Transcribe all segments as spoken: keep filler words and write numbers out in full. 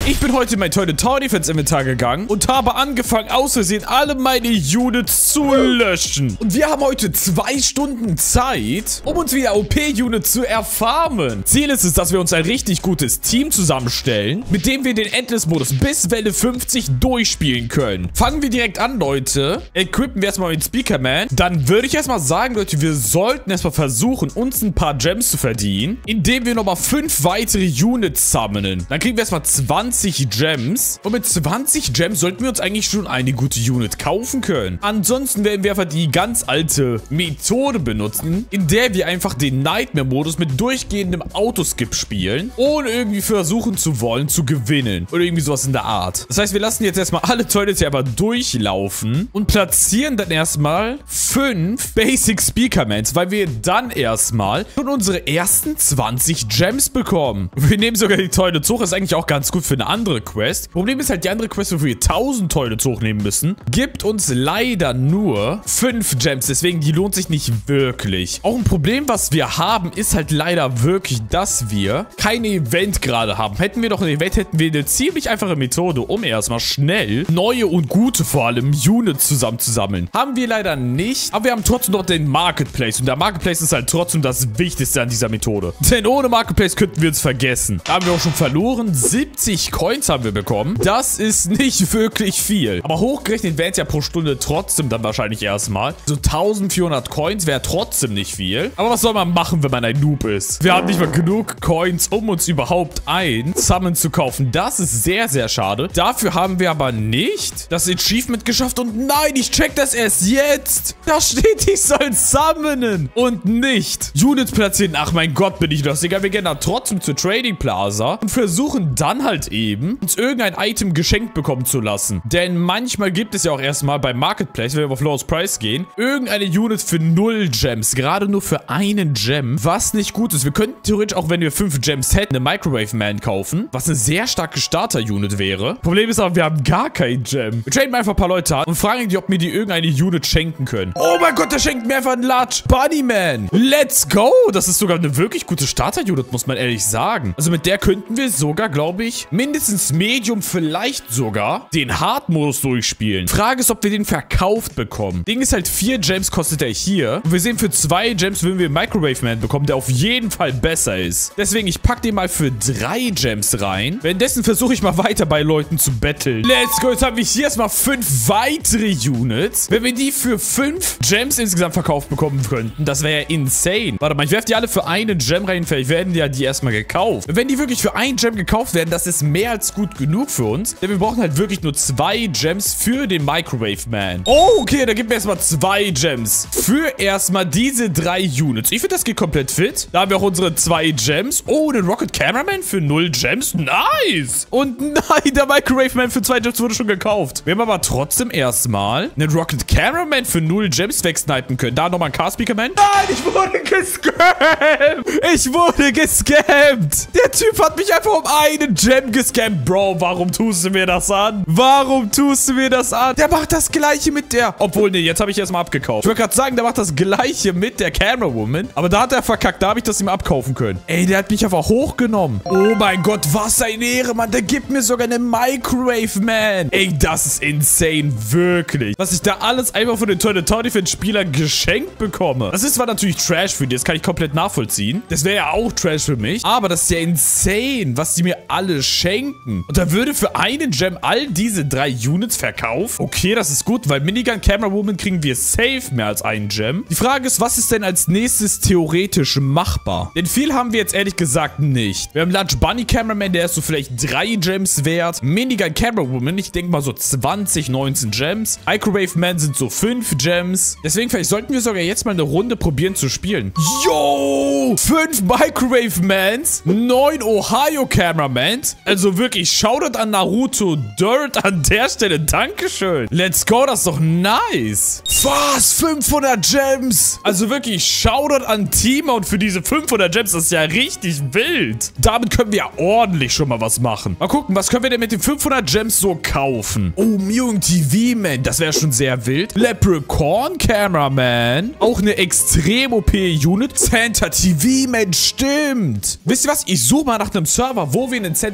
Ich bin heute in mein Toy Tower Defense Inventar gegangen und habe angefangen, aus Versehen alle meine Units zu löschen. Und wir haben heute zwei Stunden Zeit, um uns wieder O P-Units zu erfarmen. Ziel ist es, dass wir uns ein richtig gutes Team zusammenstellen, mit dem wir den Endless-Modus bis Welle fünfzig durchspielen können. Fangen wir direkt an, Leute. Equippen wir erstmal mit Speakerman. Dann würde ich erstmal sagen, Leute, wir sollten erstmal versuchen, uns ein paar Gems zu verdienen, indem wir nochmal fünf weitere Units summonen. Dann kriegen wir erstmal zwanzig Gems. Und mit zwanzig Gems sollten wir uns eigentlich schon eine gute Unit kaufen können. Ansonsten werden wir einfach die ganz alte Methode benutzen, in der wir einfach den Nightmare-Modus mit durchgehendem Autoskip spielen, ohne irgendwie versuchen zu wollen, zu gewinnen. Oder irgendwie sowas in der Art. Das heißt, wir lassen jetzt erstmal alle Toilets hier aber durchlaufen und platzieren dann erstmal fünf Basic Speakermans, weil wir dann erstmal schon unsere ersten zwanzig Gems bekommen. Wir nehmen sogar die Toilets hoch, ist eigentlich auch ganz gut für eine andere Quest. Problem ist halt, die andere Quest, wo wir tausend Toilets hochnehmen müssen, gibt uns leider nur fünf Gems, deswegen die lohnt sich nicht wirklich. Auch ein Problem, was wir haben, ist halt leider wirklich, dass wir kein Event gerade haben. Hätten wir doch ein Event, hätten wir eine ziemlich einfache Methode, um erstmal schnell neue und gute vor allem Units zusammenzusammeln. Haben wir leider nicht, aber wir haben trotzdem noch den Marketplace und der Marketplace ist halt trotzdem das Wichtigste an dieser Methode. Denn ohne Marketplace könnten wir uns vergessen. Da haben wir auch schon verloren. siebzig Coins haben wir bekommen. Das ist nicht wirklich viel. Aber hochgerechnet wären es ja pro Stunde trotzdem dann wahrscheinlich erstmal. So eintausendvierhundert Coins wäre trotzdem nicht viel. Aber was soll man machen, wenn man ein Noob ist? Wir haben nicht mal genug Coins, um uns überhaupt ein Summon zu kaufen. Das ist sehr, sehr schade. Dafür haben wir aber nicht das Achievement geschafft. Und nein, ich check das erst jetzt. Da steht, ich soll summonen. Und nicht Units platzieren. Ach mein Gott, bin ich das. Egal, wir gehen da trotzdem zur Trading Plaza und versuchen dann halt eben, uns irgendein Item geschenkt bekommen zu lassen. Denn manchmal gibt es ja auch erstmal beim Marketplace, wenn wir auf Lowest Price gehen, irgendeine Unit für null Gems. Gerade nur für einen Gem, was nicht gut ist. Wir könnten theoretisch auch, wenn wir fünf Gems hätten, eine Microwave Man kaufen, was eine sehr starke Starter-Unit wäre. Problem ist aber, wir haben gar kein Gem. Wir traden einfach ein paar Leute an und fragen die, ob mir die irgendeine Unit schenken können. Oh mein Gott, der schenkt mir einfach einen Large Bunnyman. Let's go. Das ist sogar eine wirklich gute Starter-Unit, muss man ehrlich sagen. Also mit der könnten wir sogar, glaube ich, mindestens Medium, vielleicht sogar den Hard-Modus durchspielen. Frage ist, ob wir den verkauft bekommen. Ding ist halt, vier Gems kostet er hier. Und wir sehen, für zwei Gems würden wir Microwave Man bekommen, der auf jeden Fall besser ist. Deswegen, ich packe den mal für drei Gems rein. Währenddessen versuche ich mal weiter bei Leuten zu betteln. Let's go. Jetzt haben wir hier erstmal fünf weitere Units. Wenn wir die für fünf Gems insgesamt verkauft bekommen könnten, das wäre ja insane. Warte mal, ich werfe die alle für eine Gem rein. Vielleicht werden ja die erstmal gekauft. Wenn die wirklich für ein Gem gekauft werden, das ist mehr als gut genug für uns. Denn wir brauchen halt wirklich nur zwei Gems für den Microwave Man. Oh, okay, da gibt mir erstmal zwei Gems. Für erstmal diese drei Units. Ich finde, das geht komplett fit. Da haben wir auch unsere zwei Gems. Oh, den Rocket Cameraman für null Gems. Nice. Und nein, der Microwave Man für zwei Gems wurde schon gekauft. Wir haben aber trotzdem erstmal einen Rocket Cameraman für null Gems wegsnipen können. Da nochmal ein Car Speaker Man. Nein, ich wurde gescammt. Ich wurde gescammt. Der Typ hat mich einfach um einen Gem gescammt. Bro, warum tust du mir das an? Warum tust du mir das an? Der macht das Gleiche mit der... Obwohl, nee, jetzt habe ich erstmal abgekauft. Ich wollte gerade sagen, der macht das Gleiche mit der Camera Woman. Aber da hat er verkackt. Da habe ich das ihm abkaufen können. Ey, der hat mich einfach hochgenommen. Oh mein Gott, was eine Ehre, Mann. Der gibt mir sogar eine Microwave Man. Ey, das ist insane. Wirklich. Was ich da alles einfach von den Toy Tower Defense Spielern geschenkt bekomme. Das ist zwar natürlich Trash für die. Das kann ich komplett nachvollziehen. Das wäre ja auch Trash für mich. Aber das ist ja insane, was die mir alle schenken. Und da würde für einen Gem all diese drei Units verkauft. Okay, das ist gut, weil Minigun Camera Woman kriegen wir safe mehr als einen Gem. Die Frage ist, was ist denn als nächstes theoretisch machbar? Denn viel haben wir jetzt ehrlich gesagt nicht. Wir haben Large Bunny Cameraman, der ist so vielleicht drei Gems wert. Minigun Camera Woman, ich denke mal so zwanzig, neunzehn Gems. Microwave Man sind so fünf Gems. Deswegen vielleicht sollten wir sogar jetzt mal eine Runde probieren zu spielen. Yo! fünf Microwave Mans, neun Ohio Cameramans. Also wirklich, Shoutout an Naruto Dirt an der Stelle. Dankeschön. Let's go, das ist doch nice. Was? fünfhundert Gems? Also wirklich, Shoutout an Teamout für diese fünfhundert Gems. Das ist ja richtig wild. Damit können wir ja ordentlich schon mal was machen. Mal gucken, was können wir denn mit den fünfhundert Gems so kaufen? Oh, Mutant T V Man. Das wäre schon sehr wild. Leprechaun Cameraman. Auch eine extrem O P-Unit. Center T V Man, stimmt. Wisst ihr was? Ich suche mal nach einem Server, wo wir einen Center T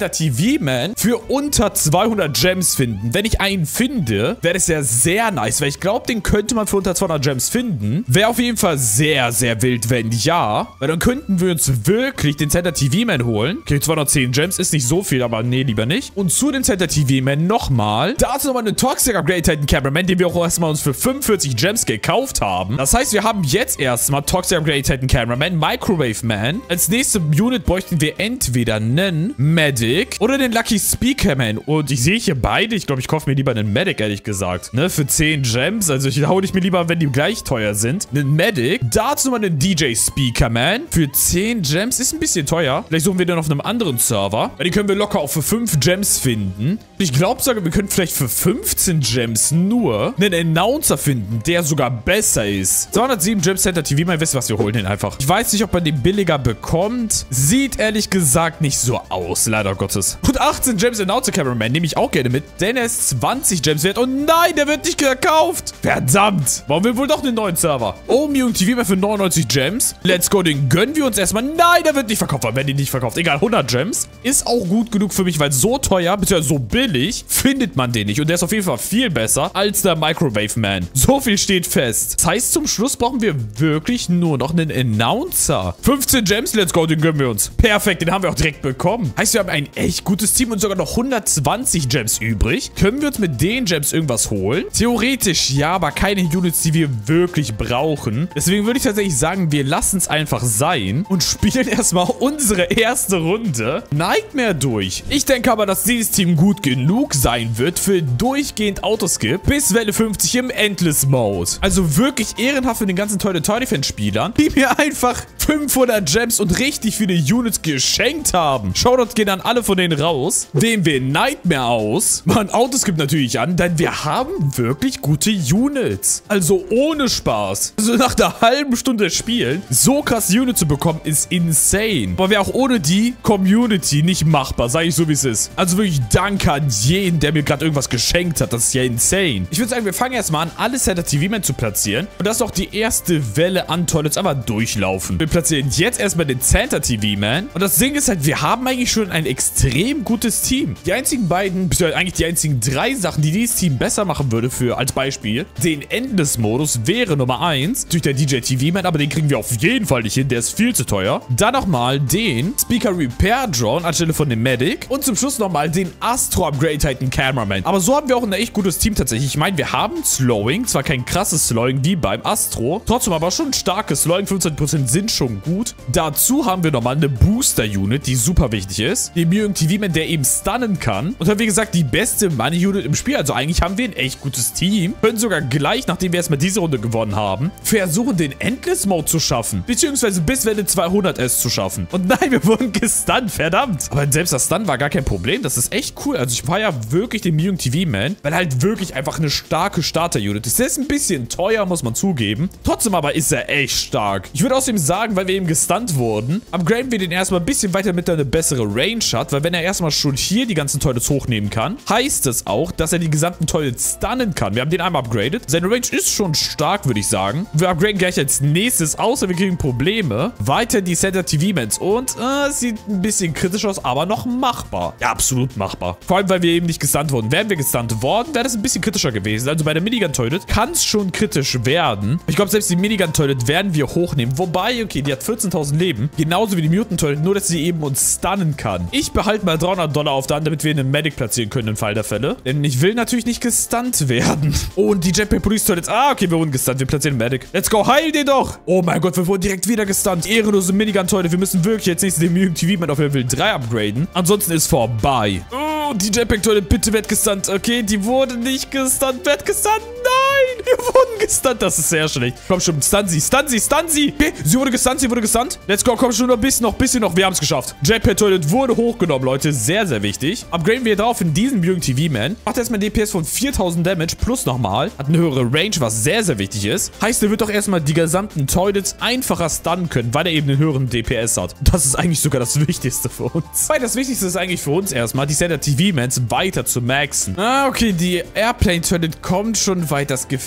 V-Man für unter zweihundert Gems finden. Wenn ich einen finde, wäre das ja sehr nice, weil ich glaube, den könnte man für unter zweihundert Gems finden. Wäre auf jeden Fall sehr, sehr wild, wenn ja. Weil dann könnten wir uns wirklich den Center T V-Man holen. Okay, zweihundertzehn Gems ist nicht so viel, aber nee, lieber nicht. Und zu dem Center T V-Man nochmal. Dazu nochmal einen Toxic Upgrade Titan Cameraman, den wir auch erstmal uns für fünfundvierzig Gems gekauft haben. Das heißt, wir haben jetzt erstmal Toxic Upgrade Titan Cameraman, Microwave Man. Als nächste Unit bräuchten wir entweder einen Medic oder den Lucky Speaker Man. Und ich sehe hier beide. Ich glaube, ich kaufe mir lieber einen Medic, ehrlich gesagt. Ne, für zehn Gems. Also ich hole ich mir lieber, wenn die gleich teuer sind. Einen Medic. Dazu nochmal einen D J Speaker Man. Für zehn Gems. Ist ein bisschen teuer. Vielleicht suchen wir den auf einem anderen Server. Weil die können wir locker auch für fünf Gems finden. Ich glaube sogar, wir können vielleicht für fünfzehn Gems nur einen Announcer finden, der sogar besser ist. zweihundertsieben Gems Center T V. Mal wissen, was wir holen den einfach. Ich weiß nicht, ob man den billiger bekommt. Sieht ehrlich gesagt nicht so aus. Leider Gottes. Und achtzehn Gems Announcer Cameraman nehme ich auch gerne mit. Denn er ist zwanzig Gems wert. Und nein, der wird nicht gekauft. Verdammt. Warum will wohl doch einen neuen Server? Oh, Mewing T V mehr für neunundneunzig Gems. Let's go, den gönnen wir uns erstmal. Nein, der wird nicht verkauft. Wenn die nicht verkauft. Egal, hundert Gems. Ist auch gut genug für mich, weil so teuer, beziehungsweise so billig, findet man den nicht. Und der ist auf jeden Fall viel besser als der Microwave Man. So viel steht fest. Das heißt, zum Schluss brauchen wir wirklich nur noch einen Announcer. fünfzehn Gems, let's go, den gönnen wir uns. Perfekt, den haben wir auch direkt bekommen. Heißt, wir haben ein echt gutes Team und sogar noch hundertzwanzig Gems übrig. Können wir uns mit den Gems irgendwas holen? Theoretisch ja, aber keine Units, die wir wirklich brauchen. Deswegen würde ich tatsächlich sagen, wir lassen es einfach sein und spielen erstmal unsere erste Runde Nightmare durch. Ich denke aber, dass dieses Team gut genug sein wird für durchgehend Autoskip bis Welle fünfzig im Endless Mode. Also wirklich ehrenhaft für den ganzen Toy Defense Spielern, die mir einfach fünfhundert Gems und richtig viele Units geschenkt haben. Shoutouts gehen an alle von denen raus. Wählen wir Nightmare aus. Machen Autoskip natürlich an, denn wir haben wirklich gute Units. Also ohne Spaß. Also nach einer halben Stunde Spielen, so krass Units zu bekommen, ist insane. Aber wäre auch ohne die Community nicht machbar, sage ich so wie es ist. Also wirklich danke an jeden, der mir gerade irgendwas geschenkt hat. Das ist ja insane. Ich würde sagen, wir fangen erstmal an, alle Center T V-Man zu platzieren. Und das ist auch die erste Welle an Toilets einfach durchlaufen. Wir platzieren jetzt erstmal den Center T V-Man. Und das Ding ist halt, wir haben eigentlich schon ein extrem gutes Team. Die einzigen beiden, beziehungsweise eigentlich die einzigen drei Sachen, die dieses Team besser machen würde, für als Beispiel, den Endless-Modus wäre Nummer eins durch der D J T V-Man, aber den kriegen wir auf jeden Fall nicht hin, der ist viel zu teuer. Dann nochmal den Speaker Repair Drone anstelle von dem Medic und zum Schluss nochmal den Astro Upgrade Titan Cameraman. Aber so haben wir auch ein echt gutes Team tatsächlich. Ich meine, wir haben Slowing, zwar kein krasses Slowing wie beim Astro, trotzdem aber schon ein starkes Slowing, fünfzehn Prozent sind schon gut. Dazu haben wir nochmal eine Booster-Unit, die super wichtig ist. Den Mewing T V-Man, der eben stunnen kann. Und dann, wie gesagt, die beste Money-Unit im Spiel. Also eigentlich haben wir ein echt gutes Team. Können sogar gleich, nachdem wir erstmal diese Runde gewonnen haben, versuchen, den Endless-Mode zu schaffen. Beziehungsweise bis Welle zweihundert es zu schaffen. Und nein, wir wurden gestunt, verdammt. Aber selbst das Stun war gar kein Problem. Das ist echt cool. Also ich feiere wirklich den Mewing T V-Man, weil halt wirklich einfach eine starke Starter-Unit ist. Der ist ein bisschen teuer, muss man zugeben. Trotzdem aber ist er echt stark. Ich würde außerdem sagen, weil wir eben gestunt wurden, upgraden wir den erstmal ein bisschen weiter, damit er eine bessere Range hat, weil wenn er erstmal schon hier die ganzen Toilets hochnehmen kann, heißt es auch, dass er die gesamten Toilets stunnen kann. Wir haben den einmal upgradet. Seine Range ist schon stark, würde ich sagen. Wir upgraden gleich als nächstes, außer wir kriegen Probleme, weiter die Center T V-Mans und äh, es sieht ein bisschen kritisch aus, aber noch machbar. Ja, absolut machbar. Vor allem, weil wir eben nicht gestunt wurden. Wären wir gestunt worden, wäre das ein bisschen kritischer gewesen. Also bei der Minigun-Toilet kann es schon kritisch werden. Ich glaube, selbst die Minigun-Toilet werden wir hochnehmen. Wobei, okay, die hat vierzehntausend Leben. Genauso wie die Mutant-Toilet, nur dass sie eben uns stunnen kann. Ich behalte mal dreihundert Dollar auf der Hand, damit wir einen Medic platzieren können im Fall der Fälle. Denn ich will natürlich nicht gestunt werden. Oh, und die Jetpack Police Toilets. Ah, okay, wir wurden gestunt. Wir platzieren einen Medic. Let's go, heil den doch. Oh mein Gott, wir wurden direkt wieder gestunt. Ehrenlose Minigun-Toilet. Wir müssen wirklich jetzt nächstes den Mewing T V-Man auf Level drei upgraden. Ansonsten ist vorbei. Oh, die Jetpack Toilet, bitte werd gestunt. Okay, die wurde nicht gestunt. Werd gestunt. Nein, wir wurden gestunt. Das ist sehr schlecht. Komm schon, stun sie, stun sie, stun sie. Okay, sie wurde gestunt, sie wurde gestunt. Let's go, komm schon, noch ein bisschen noch, bisschen noch. Wir haben es geschafft. Jetpack Toilet wurde hochgenommen, Leute. Sehr, sehr wichtig. Upgraden wir drauf in diesen Mewing T V-Man. Macht erstmal ein D P S von viertausend Damage plus nochmal. Hat eine höhere Range, was sehr, sehr wichtig ist. Heißt, er wird doch erstmal die gesamten Toilets einfacher stunnen können, weil er eben einen höheren D P S hat. Das ist eigentlich sogar das Wichtigste für uns. Weil das Wichtigste ist eigentlich für uns erstmal, die Center T V-Mans weiter zu maxen. Ah, okay, die Airplane Toilet kommt schon weit. Das gefällt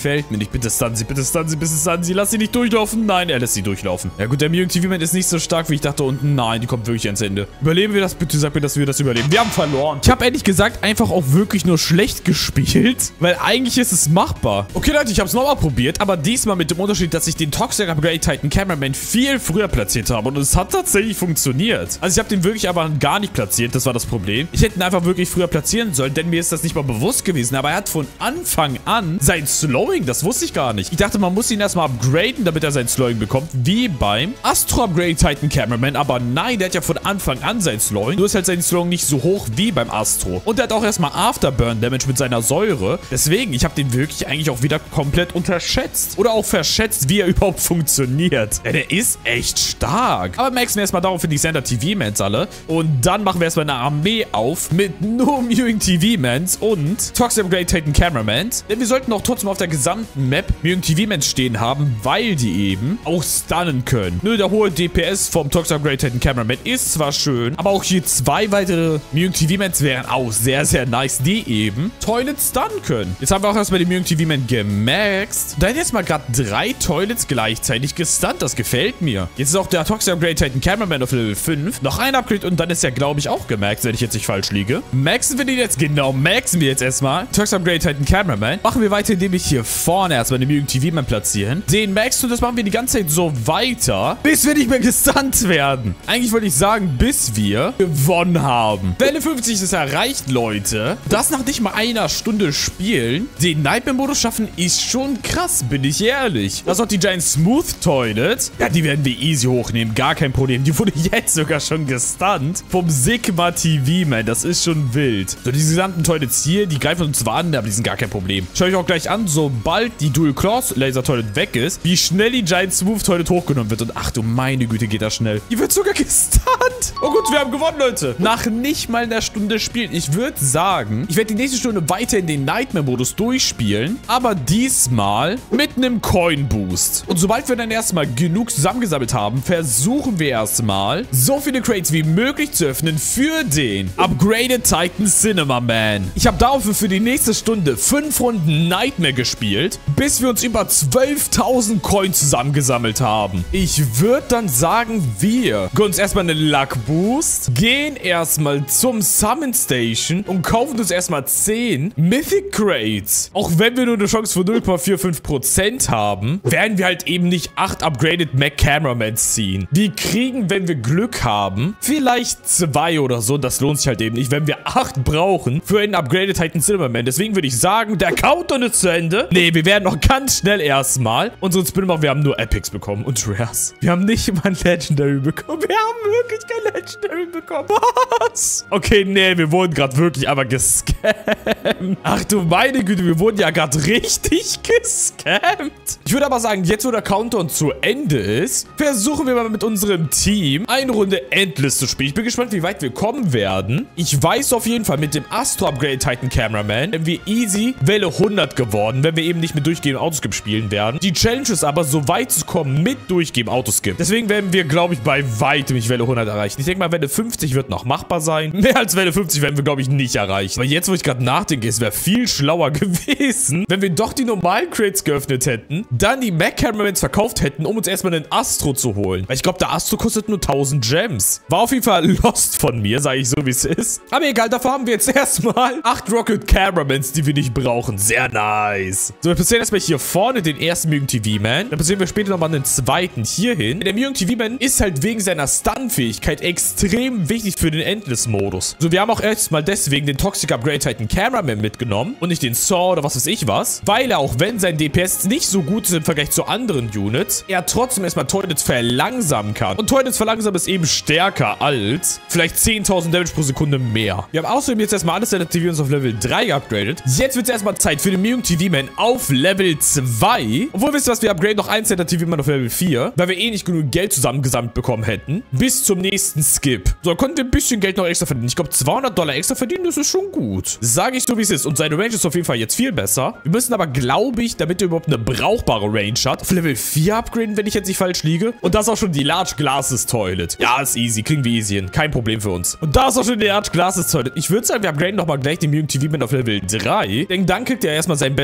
gefällt mir nicht. Bitte stun sie, bitte stun sie, bitte stun sie. Lass sie nicht durchlaufen. Nein, er lässt sie durchlaufen. Ja gut, der Mewing T V-Man ist nicht so stark, wie ich dachte. Und nein, die kommt wirklich ans Ende. Überleben wir das? Bitte sag mir, dass wir das überleben. Wir haben verloren. Ich habe ehrlich gesagt einfach auch wirklich nur schlecht gespielt, weil eigentlich ist es machbar. Okay, Leute, ich habe es nochmal probiert, aber diesmal mit dem Unterschied, dass ich den Toxic Upgrade Titan Cameraman viel früher platziert habe. Und es hat tatsächlich funktioniert. Also ich habe den wirklich aber gar nicht platziert. Das war das Problem. Ich hätte ihn einfach wirklich früher platzieren sollen, denn mir ist das nicht mal bewusst gewesen. Aber er hat von Anfang an sein Slowing. Das wusste ich gar nicht. Ich dachte, man muss ihn erstmal upgraden, damit er sein Slowing bekommt, wie beim Astro Upgrade Titan Cameraman. Aber nein, der hat ja von Anfang an sein Slowing. Nur ist halt sein Slowing nicht so hoch wie beim Astro. Und der hat auch erstmal Afterburn Damage mit seiner Säure. Deswegen, ich habe den wirklich eigentlich auch wieder komplett unterschätzt. Oder auch verschätzt, wie er überhaupt funktioniert. Ja, der ist echt stark. Aber maxen wir erstmal darauf für die Center T V-Mans alle. Und dann machen wir erstmal eine Armee auf mit nur Mewing T V-Mans und Toxic Upgrade Titan Cameramans. Denn wir sollten auch trotzdem auf der gesamten Map Mewing T V-Mans stehen haben, weil die eben auch stunnen können. Nur der hohe D P S vom Toxic Upgrade Titan Cameraman ist zwar schön, aber auch hier zwei weitere Mewing T V-Mans wären auch sehr, sehr nice, die eben Toilet stunnen können. Jetzt haben wir auch erstmal den Mewing T V-Man gemaxt. Da hat jetzt mal gerade drei Toilets gleichzeitig gestunt. Das gefällt mir. Jetzt ist auch der Toxic Upgrade Titan Cameraman auf Level fünf. Noch ein Upgrade und dann ist er, glaube ich, auch gemaxt, wenn ich jetzt nicht falsch liege. Maxen wir den jetzt? Genau, maxen wir jetzt erstmal. Toxic Upgrade Titan Cameraman. Machen wir weiter, indem wir hier vorne erstmal den Mewing T V-Man platzieren. Den maxen und das machen wir die ganze Zeit so weiter, bis wir nicht mehr gestunt werden. Eigentlich wollte ich sagen, bis wir gewonnen haben. Welle fünfzig ist erreicht, Leute. Das nach nicht mal einer Stunde spielen. Den Nightmare-Modus schaffen ist schon krass, bin ich ehrlich. Das ist auch die Giant Smooth Toilet. Ja, die werden wir easy hochnehmen. Gar kein Problem. Die wurde jetzt sogar schon gestunt vom Sigma T V-Man. Das ist schon wild. So, diese gesamten Toilets hier, die greifen uns zwar an, aber die sind gar kein Problem. Schau ich auch gleich an, sobald die Dual Claws Laser Toilet weg ist, wie schnell die Giant Smooth Toilet hochgenommen wird. Und ach du meine Güte, geht das schnell. Die wird sogar gestunt. Oh gut, wir haben gewonnen, Leute. Nach nicht mal einer Stunde spielen. Ich würde sagen, ich werde die nächste Stunde weiter in den Nightmare-Modus durchspielen, aber diesmal mit einem Coin-Boost. Und sobald wir dann erstmal genug zusammengesammelt haben, versuchen wir erstmal, so viele Crates wie möglich zu öffnen für den Upgraded Titan Cinema Man. Ich habe dafür für die nächste Stunde fünf Runden Nightmare gespielt, bis wir uns über zwölftausend Coins zusammengesammelt haben. Ich würde dann sagen, wir gönnen uns erstmal einen Luck Boost, gehen erstmal zum Summon Station und kaufen uns erstmal zehn Mythic Crates. Auch wenn wir nur eine Chance von null Komma fünfundvierzig Prozent haben, werden wir halt eben nicht acht Upgraded Mac Cameramans ziehen. Die kriegen, wenn wir Glück haben, vielleicht zwei oder so. Das lohnt sich halt eben nicht, wenn wir acht brauchen für einen Upgraded Titan Cinema Man. Deswegen würde ich sagen, der Countdown ist zu Ende. Nee, wir werden noch ganz schnell erstmal unseren Spin machen. Wir haben nur Epics bekommen und Rares. Wir haben nicht mal ein Legendary bekommen. Wir haben wirklich kein Legendary bekommen. Was? Okay, nee, wir wurden gerade wirklich aber gescammt. Ach du meine Güte, wir wurden ja gerade richtig gescammt. Ich würde aber sagen, jetzt wo der Countdown zu Ende ist, versuchen wir mal mit unserem Team eine Runde Endless zu spielen. Ich bin gespannt, wie weit wir kommen werden. Ich weiß auf jeden Fall, mit dem Astro Upgrade Titan Cameraman wären wir easy Welle hundert geworden, wenn wir eben nicht mit durchgehendem Autoskip spielen werden. Die Challenge ist aber, so weit zu kommen mit durchgehendem Autoskip. Deswegen werden wir, glaube ich, bei weitem nicht Welle hundert erreichen. Ich denke mal, Welle fünfzig wird noch machbar sein. Mehr als Welle fünfzig werden wir, glaube ich, nicht erreichen. Aber jetzt, wo ich gerade nachdenke, es wäre viel schlauer gewesen, wenn wir doch die normalen Crates geöffnet hätten, dann die Mac Cameramans verkauft hätten, um uns erstmal einen Astro zu holen. Weil ich glaube, der Astro kostet nur tausend Gems. War auf jeden Fall lost von mir, sage ich so, wie es ist. Aber egal, dafür haben wir jetzt erstmal acht Rocket Cameramans, die wir nicht brauchen. Sehr nice. So, wir platzieren erstmal hier vorne den ersten Mewing T V-Man. Dann platzieren wir später nochmal einen zweiten hier hin. Der Mewing T V-Man ist halt wegen seiner Stun-Fähigkeit extrem wichtig für den Endless-Modus. So, wir haben auch erstmal deswegen den Toxic Upgrade Titan Cameraman mitgenommen und nicht den Saw oder was weiß ich was. Weil er, auch wenn sein D P S nicht so gut ist im Vergleich zu anderen Units, er trotzdem erstmal Toilets verlangsamen kann. Und Toilets verlangsamen ist eben stärker als vielleicht zehntausend Damage pro Sekunde mehr. Wir haben außerdem jetzt erstmal alles seine T V-Mans auf Level drei geupgradet. Jetzt wird es erstmal Zeit für den Mewing T V-Man auf Level zwei. Obwohl, wisst ihr was, wir upgraden noch ein Center T V-Man auf Level vier, weil wir eh nicht genug Geld zusammengesammelt bekommen hätten. Bis zum nächsten Skip. So, dann konnten wir ein bisschen Geld noch extra verdienen. Ich glaube, zweihundert Dollar extra verdienen, das ist schon gut. Sage ich so, wie es ist. Und seine Range ist auf jeden Fall jetzt viel besser. Wir müssen aber, glaube ich, damit er überhaupt eine brauchbare Range hat, auf Level vier upgraden, wenn ich jetzt nicht falsch liege. Und das ist auch schon die Large Glasses Toilet. Ja, ist easy. Kriegen wir easy hin. Kein Problem für uns. Und da ist auch schon die Large Glasses Toilet. Ich würde sagen, wir upgraden nochmal gleich den Mewing T V-Man auf Level drei. Denn dann kriegt er erstmal seinen besseren Q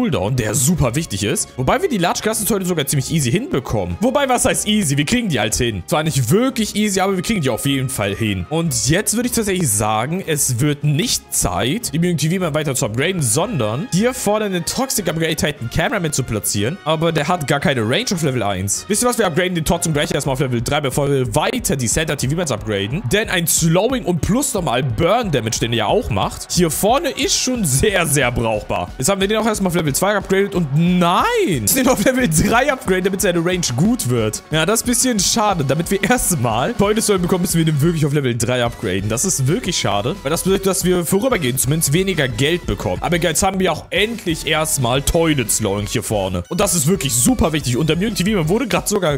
Cooldown, der super wichtig ist. Wobei wir die Large Castles heute sogar ziemlich easy hinbekommen. Wobei, was heißt easy? Wir kriegen die halt hin. Zwar nicht wirklich easy, aber wir kriegen die auf jeden Fall hin. Und jetzt würde ich tatsächlich sagen, es wird nicht Zeit, die M T V-Man weiter zu upgraden, sondern hier vorne einen Toxic Upgrade Titan Cameraman zu platzieren. Aber der hat gar keine Range auf Level eins. Wisst ihr was? Wir upgraden den trotzdem gleich erstmal auf Level drei, bevor wir weiter die Center T V-Mans upgraden. Denn ein Slowing und plus nochmal Burn Damage, den er ja auch macht, hier vorne ist schon sehr, sehr brauchbar. Jetzt haben wir den auch erstmal auf Level zwei upgradet und nein! Jetzt den auf Level drei upgraden, damit seine Range gut wird. Ja, das ist ein bisschen schade. Damit wir erstmal Beute sollen bekommen, müssen wir den wirklich auf Level drei upgraden. Das ist wirklich schade, weil das bedeutet, dass wir vorübergehend zumindest weniger Geld bekommen. Aber jetzt haben wir auch endlich erstmal Toilet Slowing hier vorne. Und das ist wirklich super wichtig. Und der M T V-Man wurde gerade sogar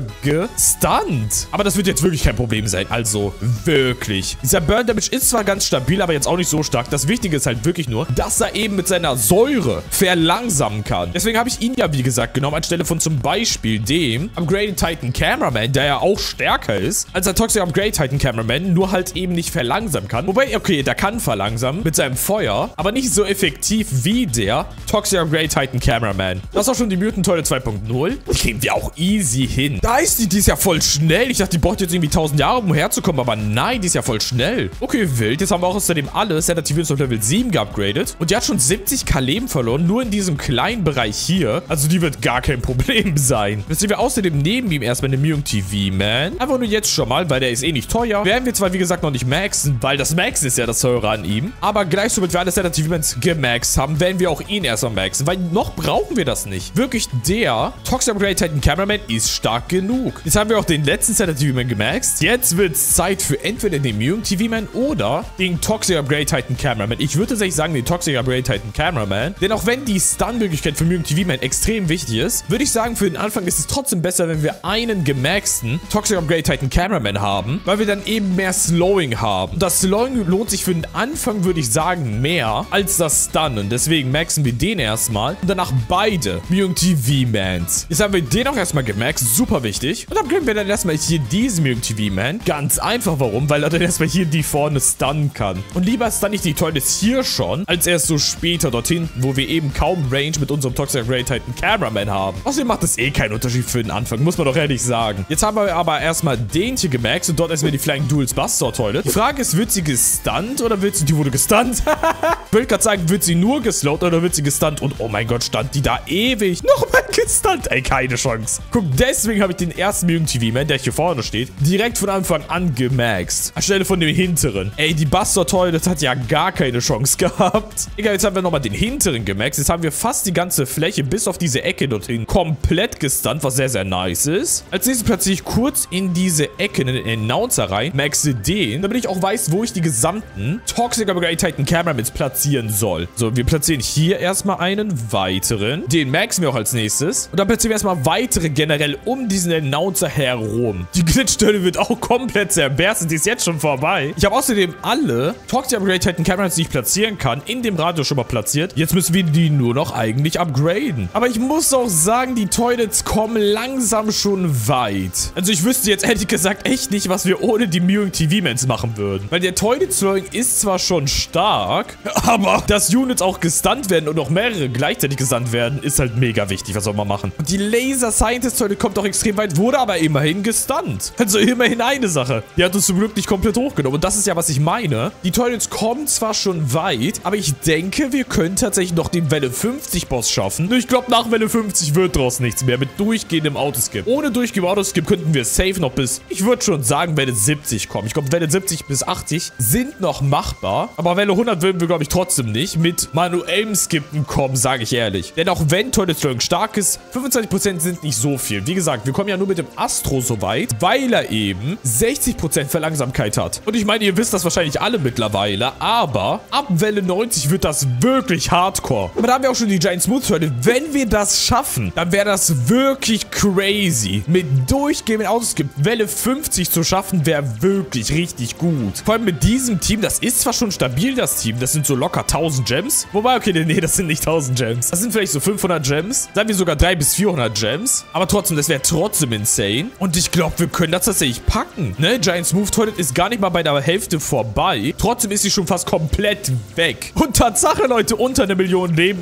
gestunt. Aber das wird jetzt wirklich kein Problem sein. Also wirklich. Dieser Burn Damage ist zwar ganz stabil, aber jetzt auch nicht so stark. Das Wichtige ist halt wirklich nur, dass er eben mit seiner Säure verlangsamen kann. Deswegen habe ich ihn ja, wie gesagt, genommen, anstelle von zum Beispiel dem Upgraded Titan Cameraman, der ja auch stärker ist als der Toxic Upgrade Titan Cameraman, nur halt eben nicht verlangsamen kann. Wobei, okay, der kann verlangsamen mit seinem Feuer, aber nicht so effektiv wie der Toxic Upgrade Titan Cameraman. Das ist auch schon die Mutant Toilet zwei Punkt null. Die kriegen wir auch easy hin. Da ist die, die ist ja voll schnell. Ich dachte, die braucht jetzt irgendwie tausend Jahre, um herzukommen, aber nein, die ist ja voll schnell. Okay, wild. Jetzt haben wir auch außerdem alle Center T Vs auf Level sieben geupgradet und die hat schon siebzig Leben verloren, nur in diesem kleinen Bereich hier. Also die wird gar kein Problem sein. Jetzt sehen wir außerdem neben ihm erstmal den M T V-Man. Einfach nur jetzt schon mal, weil der ist eh nicht teuer. Werden wir zwar, wie gesagt, noch nicht maxen, weil das Maxen ist ja das Teure an ihm. Aber gleich sobald wir alle Center T V-Mans gemaxt haben, werden wir auch ihn erstmal maxen, weil noch brauchen wir das nicht. Wirklich, der Toxic Upgrade Titan Cameraman ist stark genug. Jetzt haben wir auch den letzten Center T V-Man gemaxt. Jetzt wird es Zeit für entweder den M T V-Man oder den Toxic Upgrade Titan Cameraman. Ich würde tatsächlich sagen, den Toxic Upgrade Titan Cameraman. Denn auch wenn die Stun-Möglichkeit für M T V-Man extrem wichtig ist, würde ich sagen, für den Anfang ist es trotzdem besser, wenn wir einen gemaxten Toxic Upgrade Titan Cameraman haben, weil wir dann eben mehr Slowing haben. Und das Slowing lohnt sich für den Anfang, würde ich sagen, mehr als das Stunnen. Deswegen maxen wir den erstmal und danach beide M T V-Mans. Jetzt haben wir den auch erstmal gemaxt, super wichtig. Und dann können wir dann erstmal hier diesen M T V-Man. Ganz einfach, warum? Weil er dann erstmal hier die vorne stunnen kann. Und lieber stun ich die Toilets hier schon, als erst so später dort hinten, wo wir eben kaum Range mit unserem Toxic Upgrade Titan Cameraman haben. Außerdem macht das eh keinen Unterschied für den Anfang, muss man doch ehrlich sagen. Jetzt haben wir aber erstmal den hier gemaxt und dort erstmal die Flying Duels Buster Toilet. Die Frage ist, wird sie gestunt oder wird sie, die wurde gestunt? Ich will gerade sagen, wird sie nur geslowt oder wird sie gestunt? Und oh mein Gott, stand die da ewig. Nochmal gestunt. Ey, keine Chance. Guck, deswegen habe ich den ersten M T V-Man, der hier vorne steht, direkt von Anfang an gemaxt. Anstelle von dem hinteren. Ey, die Buster Toilet hat ja gar keine Chance gehabt. Egal, jetzt haben wir nochmal den hinteren gemaxt. Jetzt haben wir fast die ganze Fläche bis auf diese Ecke dorthin komplett gestunt, was sehr, sehr nice ist. Als nächstes platziere ich kurz in diese Ecke in den Announcer rein, maxe den, damit ich auch weiß, wo ich die gesamten Toxic Upgrade Titan Cameramans platzieren soll. So, wir platzieren hier erstmal einen weiteren. Den maxen wir auch als nächstes. Und dann platzieren wir erstmal weitere generell um diesen Announcer herum. Die Glitchstelle wird auch komplett zerberstet. Die ist jetzt schon vorbei. Ich habe außerdem alle Toxic Upgrade Titan Cameramans, die ich platzieren kann, in dem Radio schon mal platziert. Jetzt müssen wir die nur noch eigentlich upgraden. Aber ich muss auch sagen, die Toilets kommen langsam schon weit. Also ich wüsste jetzt ehrlich gesagt echt nicht, was wir ohne die M T V-Mans machen würden. Weil der Toilet Slowing ist zwar schon stark, aber dass Units auch gestunt werden und auch mehrere gleichzeitig gestunt werden, ist halt mega wichtig. Was soll man machen? Und die Laser Scientist Toilet kommt auch extrem weit, wurde aber immerhin gestunt. Also immerhin eine Sache. Die hat uns zum Glück nicht komplett hochgenommen. Und das ist ja, was ich meine. Die Toilets kommen zwar schon weit, aber ich denke, wir können tatsächlich noch den Welle fünfzig Boss schaffen. Ich glaube, nach Welle fünfzig wird draus nichts mehr mit durchgehendem Autoskip. Ohne durchgehendem Autoskip könnten wir safe noch bis, ich würde schon sagen, Welle siebzig kommen. Ich glaube, Welle siebzig bis achtzig sind noch machbar. Aber Welle hundert würden wir, glaube ich, trotzdem nicht mit manuellem Skippen kommen, sage ich ehrlich. Denn auch wenn Toilet Slowing stark ist, fünfundzwanzig Prozent sind nicht so viel. Wie gesagt, wir kommen ja nur mit dem Astro so weit, weil er eben sechzig Prozent Verlangsamkeit hat. Und ich meine, ihr wisst das wahrscheinlich alle mittlerweile, aber ab Welle neunzig wird das wirklich hardcore. Aber da haben wir auch schon die Giant Smooth Toilet. Wenn wir das schaffen, dann wäre das wirklich crazy. Mit durchgehenden Autoskip Welle fünfzig zu schaffen, wäre wirklich richtig gut. Vor allem mit diesem Team, das ist zwar schon stabil, das Team. Das sind so locker tausend Gems. Wobei, okay, nee, das sind nicht tausend Gems. Das sind vielleicht so fünfhundert Gems. Sagen wir sogar dreihundert bis vierhundert Gems. Aber trotzdem, das wäre trotzdem insane. Und ich glaube, wir können das tatsächlich packen. Ne? Giant Smooth Toilet ist gar nicht mal bei der Hälfte vorbei. Trotzdem ist sie schon fast komplett weg. Und Tatsache, Leute, unter eine Million Leben und gleich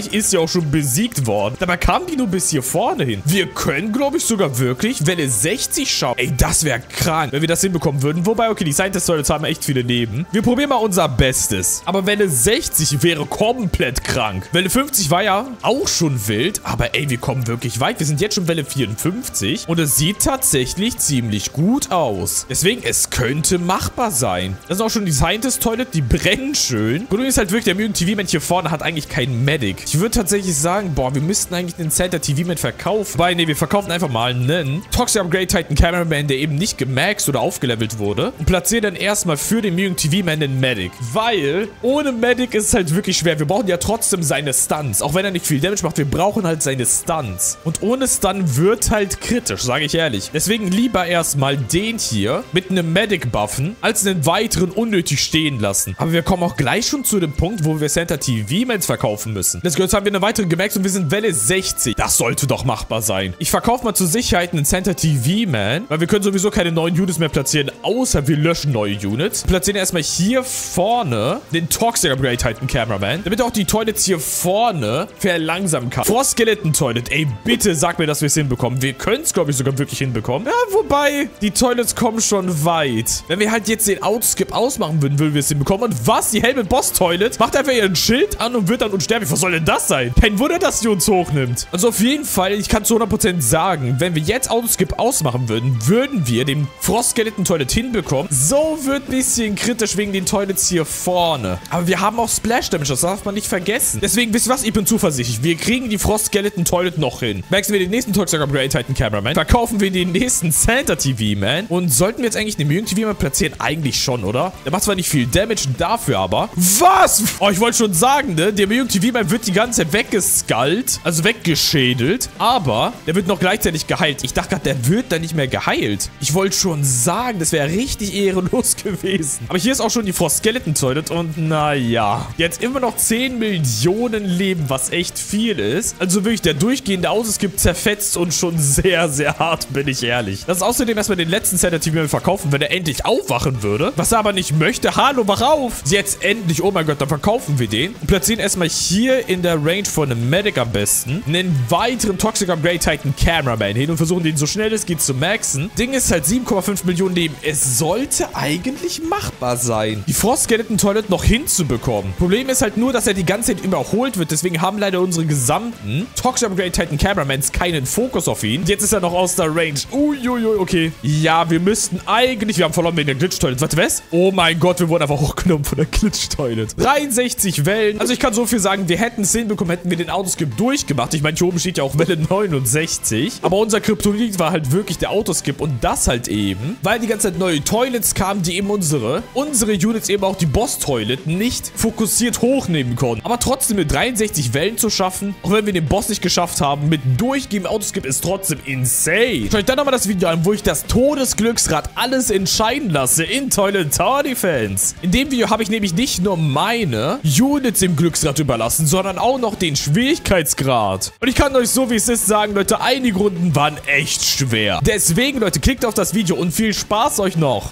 Bereich ist ja auch schon besiegt worden. Dabei kamen die nur bis hier vorne hin. Wir können, glaube ich, sogar wirklich Welle sechzig schauen. Ey, das wäre krank, wenn wir das hinbekommen würden. Wobei, okay, die Scientist-Toilets haben echt viele Leben. Wir probieren mal unser Bestes. Aber Welle sechzig wäre komplett krank. Welle fünfzig war ja auch schon wild. Aber ey, wir kommen wirklich weit. Wir sind jetzt schon Welle vierundfünfzig. Und es sieht tatsächlich ziemlich gut aus. Deswegen, es könnte machbar sein. Das ist auch schon die Scientist-Toilet. Die brennen schön. Problem ist halt wirklich, der Mutant T V-Man hier vorne hat eigentlich keinen Medic. Ich würde tatsächlich sagen, boah, wir müssten eigentlich den Center T V-Man verkaufen. Weil, ne, wir verkaufen einfach mal einen Toxic Upgrade Titan Cameraman, der eben nicht gemaxt oder aufgelevelt wurde. Und platzieren dann erstmal für den Mutant T V-Man den Medic. Weil, ohne Medic ist es halt wirklich schwer. Wir brauchen ja trotzdem seine Stunts. Auch wenn er nicht viel Damage macht, wir brauchen halt seine Stunts. Und ohne Stun wird halt kritisch, sage ich ehrlich. Deswegen lieber erstmal den hier mit einem Medic buffen, als einen weiteren unnötig stehen lassen. Aber wir kommen auch gleich schon zu dem Punkt, wo wir Center T V-Mans verkaufen müssen. Jetzt haben wir eine weitere gemaxt und wir sind Welle sechzig. Das sollte doch machbar sein. Ich verkaufe mal zur Sicherheit einen Center T V-Man, weil wir können sowieso keine neuen Units mehr platzieren, außer wir löschen neue Units. Wir platzieren erstmal hier vorne den Toxic Upgrade Titan Cameraman, damit er auch die Toilets hier vorne verlangsamen kann. Frost Skeleton Toilet, ey, bitte sag mir, dass wir es hinbekommen. Wir können es, glaube ich, sogar wirklich hinbekommen. Ja, wobei, die Toilets kommen schon weit. Wenn wir halt jetzt den Autoskip ausmachen würden, würden wir es hinbekommen. Und was? Die Helmet Boss Toilet macht einfach ihren Schild an und wird dann unsterblich. Was soll denn das sein? Kein Wunder, dass sie uns hochnimmt. Also auf jeden Fall, ich kann zu hundert Prozent sagen, wenn wir jetzt Autoskip ausmachen würden, würden wir den Frost Skeleton Toilet hinbekommen. So wird ein bisschen kritisch wegen den Toilets hier vorne. Aber wir haben auch Splash Damage, das darf man nicht vergessen. Deswegen, wisst ihr was? Ich bin zuversichtlich. Wir kriegen die Frost Skeleton Toilet noch hin. Maxen wir den nächsten Toxic Upgrade Titan Cameraman. Verkaufen wir den nächsten Center T V-Man. Und sollten wir jetzt eigentlich den Mutant T V-Man platzieren? Eigentlich schon, oder? Der macht zwar nicht viel Damage, dafür aber. Was? Oh, ich wollte schon sagen, ne? Der Mutant T V-Man wird die ganze Zeit weggeskullt. Also weggeschädelt. Aber der wird noch gleichzeitig geheilt. Ich dachte gerade, der wird dann nicht mehr geheilt. Ich wollte schon sagen, das wäre richtig ehrenlos gewesen. Aber hier ist auch schon die Frost Skeleton Toilet. Und naja. Jetzt immer noch zehn Millionen Leben, was echt viel ist. Also wirklich, der durchgehende Autoskip zerfetzt uns schon sehr, sehr hart, bin ich ehrlich. Lass uns außerdem erstmal den letzten Center T V-Man verkaufen, wenn er endlich aufwachen würde. Was er aber nicht möchte. Hallo, wach auf! Jetzt endlich, oh mein Gott, dann verkaufen wir den. Und platzieren erstmal hier in der Range von einem Medic am besten einen weiteren Toxic Upgrade Titan Cameraman hin und versuchen den so schnell es geht zu maxen. Ding ist halt sieben Komma fünf Millionen Leben. Es sollte eigentlich machbar sein, die Frost Skeleton Toilet noch hinzubekommen. Problem ist halt nur, dass er die ganze Zeit überholt wird. Deswegen haben leider unsere gesamten Toxic Upgrade Titan Cameramans keinen Fokus auf ihn. Jetzt ist er noch aus der Range. Uiuiui, okay. Ja, wir müssten eigentlich... Wir haben verloren wegen der Glitch Toilet. Warte, was? Oh mein Gott, wir wurden einfach hochgenommen von der Glitch Toilet. dreiundsechzig Wellen. Also ich kann so viel sagen, wir hätten es hinbekommen, hätten wir den Autoskip durchgemacht. Ich meine, hier oben steht ja auch Welle neunundsechzig. Aber unser Kryptonit war halt wirklich der Autoskip. Und das halt eben, weil die ganze Zeit neue Toilets kamen, die eben unsere, unsere Units eben auch die Boss-Toilet nicht fokussiert hochnehmen konnten. Aber trotzdem mit dreiundsechzig Wellen zu schaffen, auch wenn wir den Boss nicht geschafft haben, mit durchgehendem Autoskip ist trotzdem insane. Schaut euch dann nochmal das Video an, wo ich das Todesglücksrad alles entscheiden lasse in Toilet Tower Defense. In dem Video habe ich nämlich nicht nur meine Units im Glücksrad überlassen, sondern auch noch den Schwierigkeitsgrad. Und ich kann euch so wie es ist sagen, Leute, einige Runden waren echt schwer. Deswegen, Leute, klickt auf das Video und viel Spaß euch noch.